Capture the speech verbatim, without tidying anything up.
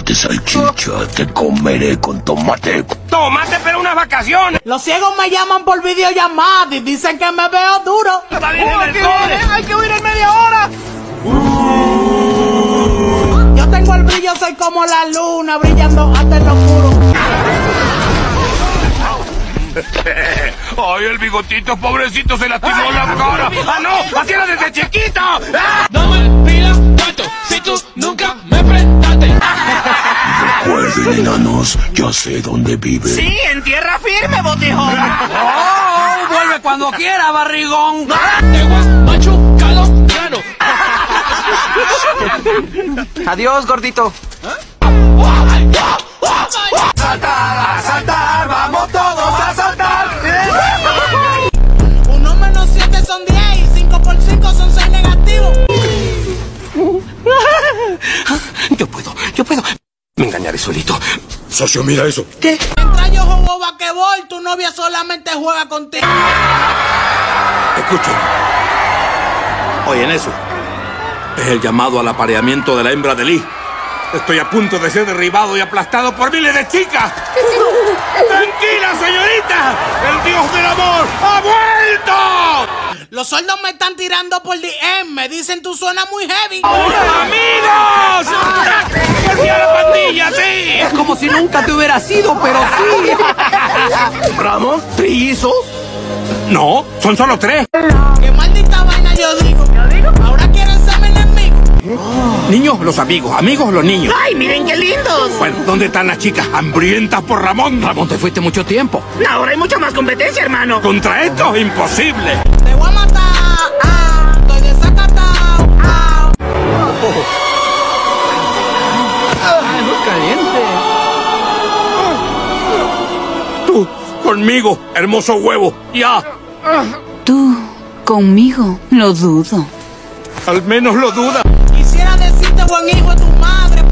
De salchicha, te comeré con tomate. ¡Tomate, pero unas vacaciones! Los ciegos me llaman por videollamada y dicen que me veo duro. ¡Está bien en el cole! ¡Hay que huir en media hora! Yo tengo el brillo, soy como la luna, brillando hasta en lo oscuro. ¡Ay, el bigotito, pobrecito, se lastimó la cara! ¡Ah, no! ¡Así era desde chiquito! ¡Ah! No me pidas cuento si tú nunca me prestaste. Recuerden, enanos, ya sé dónde vive. Sí, en tierra firme, botijón. ¡Oh! Vuelve cuando quiera, barrigón. Te voy a machucado grano. Adiós, gordito. ¡Saltar, a saltar! ¡Vamos todos a saltar! Uno menos siete son diez y cinco por cinco son seis negativos. Yo puedo, yo puedo. Me engañaré solito. Socio, mira eso. ¿Qué? Mientras yo juego basquetbol, tu novia solamente juega contigo. Escuchen. Oyen eso. Es el llamado al apareamiento de la hembra de Lee. Estoy a punto de ser derribado y aplastado por miles de chicas. ¡Tranquila, señorita! ¡El dios del amor ha vuelto! Los sordos me están tirando por D M. Me dicen tú suenas muy heavy. ¡Amigos! ¡Volví a la pandilla, sí! Es como si nunca te hubiera sido, pero sí. ¿Ramón? ¿Trillizos? No, son solo tres. Qué maldita vaina yo digo. Ahora quieren ser mi enemigo. Niños, los amigos. Amigos, los niños. ¡Ay, miren qué lindos! Bueno, ¿dónde están las chicas hambrientas por Ramón? Ramón, te fuiste mucho tiempo. Ahora hay mucha más competencia, hermano. Contra esto, imposible. Te voy a matar. Ah, estoy desacatado. Ah. Ay, muy caliente. Tú, conmigo, hermoso huevo. Ya. Tú, conmigo, lo dudo. Al menos lo duda. Quisiera decirte buen hijo de tu madre,